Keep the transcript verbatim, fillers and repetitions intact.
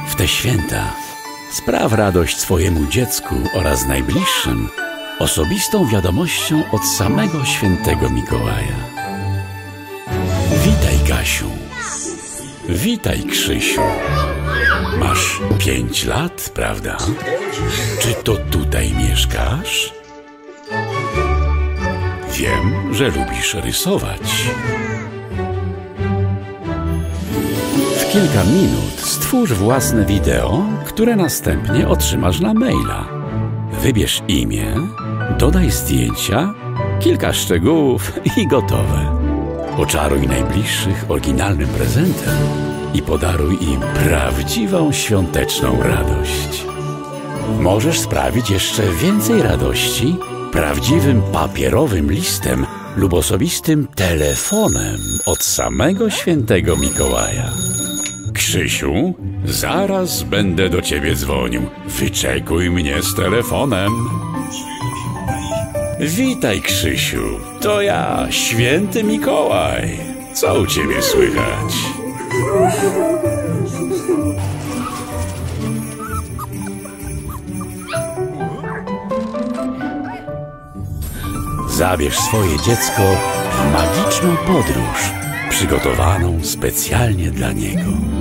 W te święta spraw radość swojemu dziecku oraz najbliższym osobistą wiadomością od samego świętego Mikołaja. Witaj, Kasiu. Witaj, Krzysiu. Masz pięć lat, prawda? Czy to tutaj mieszkasz? Wiem, że lubisz rysować. W kilka minut stwórz własne wideo, które następnie otrzymasz na maila. Wybierz imię, dodaj zdjęcia, kilka szczegółów i gotowe. Oczaruj najbliższych oryginalnym prezentem i podaruj im prawdziwą świąteczną radość. Możesz sprawić jeszcze więcej radości prawdziwym papierowym listem lub osobistym telefonem od samego świętego Mikołaja. Krzysiu, zaraz będę do ciebie dzwonił. Wyczekuj mnie z telefonem. Witaj, Krzysiu. To ja, święty Mikołaj. Co u ciebie słychać? Zabierz swoje dziecko w magiczną podróż, przygotowaną specjalnie dla niego.